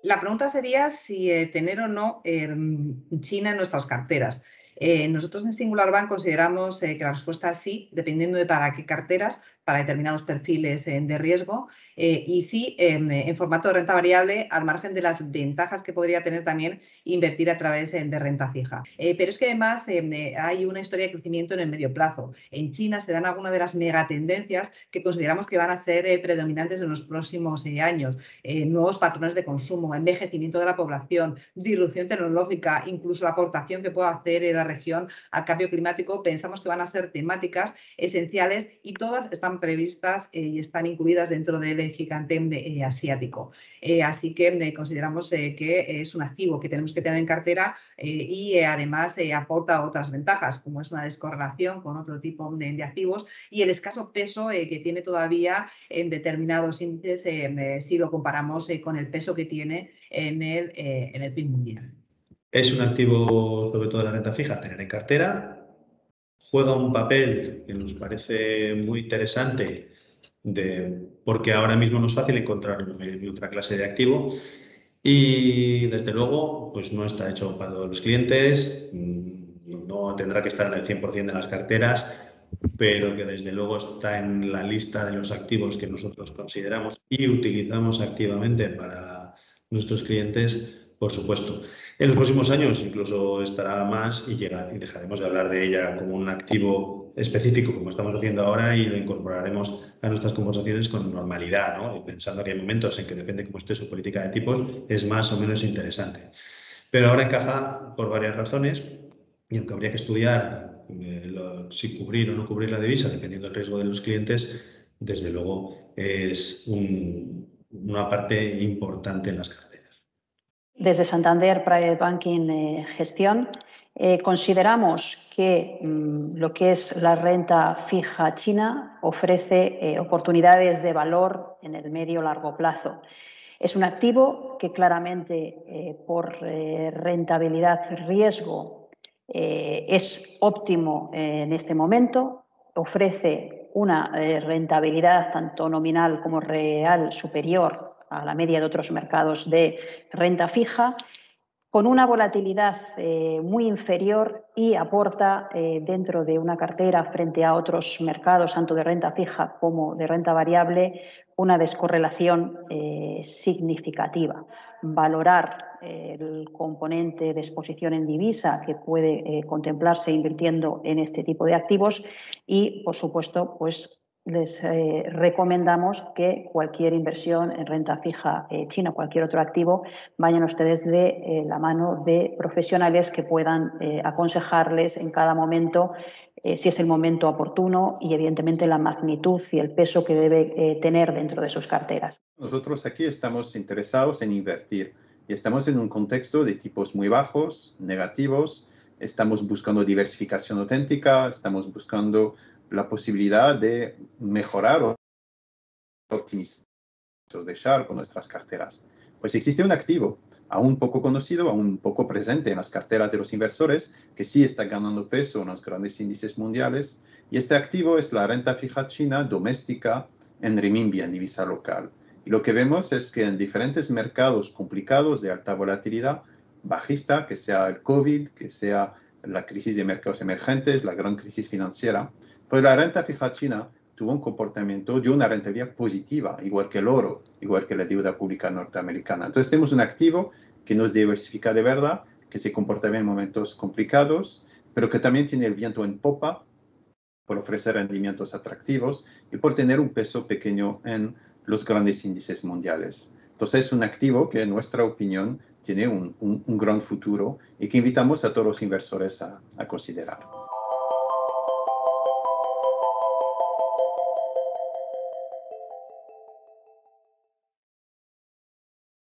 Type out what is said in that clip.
La pregunta sería si tener o no China en nuestras carteras. Nosotros en Singular Bank consideramos que la respuesta es sí, dependiendo de para qué carteras, para determinados perfiles de riesgo, y sí en formato de renta variable, al margen de las ventajas que podría tener también invertir a través de renta fija. Pero es que además hay una historia de crecimiento en el medio plazo. En China se dan algunas de las megatendencias que consideramos que van a ser predominantes en los próximos años. Nuevos patrones de consumo, envejecimiento de la población, disrupción tecnológica, incluso la aportación que pueda hacer la región al cambio climático, pensamos que van a ser temáticas esenciales y todas están previstas y están incluidas dentro del gigante asiático. Así que consideramos que es un activo que tenemos que tener en cartera y además aporta otras ventajas, como es una descorrelación con otro tipo de activos y el escaso peso que tiene todavía en determinados índices si lo comparamos con el peso que tiene en el PIB mundial. Es un activo, sobre todo de la renta fija, tener en cartera. Juega un papel que nos parece muy interesante porque ahora mismo no es fácil encontrar otra clase de activo y desde luego pues no está hecho para todos los clientes, no tendrá que estar en el 100% de las carteras, pero que desde luego está en la lista de los activos que nosotros consideramos y utilizamos activamente para nuestros clientes, por supuesto. En los próximos años incluso estará más y dejaremos de hablar de ella como un activo específico, como estamos haciendo ahora, y lo incorporaremos a nuestras conversaciones con normalidad, ¿no? Y pensando que hay momentos en que, depende cómo esté su política de tipos, es más o menos interesante. Pero ahora encaja por varias razones, y aunque habría que estudiar si cubrir o no cubrir la divisa, dependiendo del riesgo de los clientes, desde luego es una parte importante en las carteras. Desde Santander Private Banking Gestión, consideramos que lo que es la renta fija china ofrece oportunidades de valor en el medio-largo plazo. Es un activo que claramente por rentabilidad-riesgo es óptimo en este momento, ofrece una rentabilidad tanto nominal como real superior a la media de otros mercados de renta fija, con una volatilidad muy inferior y aporta dentro de una cartera frente a otros mercados, tanto de renta fija como de renta variable, una descorrelación significativa. Valorar el componente de exposición en divisa que puede contemplarse invirtiendo en este tipo de activos y, por supuesto, pues les recomendamos que cualquier inversión en renta fija china o cualquier otro activo vayan ustedes de la mano de profesionales que puedan aconsejarles en cada momento si es el momento oportuno y evidentemente la magnitud y el peso que debe tener dentro de sus carteras. Nosotros aquí estamos interesados en invertir y estamos en un contexto de tipos muy bajos, negativos, estamos buscando diversificación auténtica, estamos buscando la posibilidad de mejorar o optimizar de Sharpe con nuestras carteras. Pues existe un activo aún poco conocido, aún poco presente en las carteras de los inversores, que sí está ganando peso en los grandes índices mundiales, y este activo es la renta fija china doméstica en renminbi, en divisa local. Y lo que vemos es que en diferentes mercados complicados de alta volatilidad bajista, que sea el COVID, que sea la crisis de mercados emergentes, la gran crisis financiera, pues la renta fija china tuvo un comportamiento de una rentabilidad positiva, igual que el oro, igual que la deuda pública norteamericana. Entonces tenemos un activo que nos diversifica de verdad, que se comporta bien en momentos complicados, pero que también tiene el viento en popa por ofrecer rendimientos atractivos y por tener un peso pequeño en los grandes índices mundiales. Entonces es un activo que en nuestra opinión tiene un gran futuro y que invitamos a todos los inversores a considerar.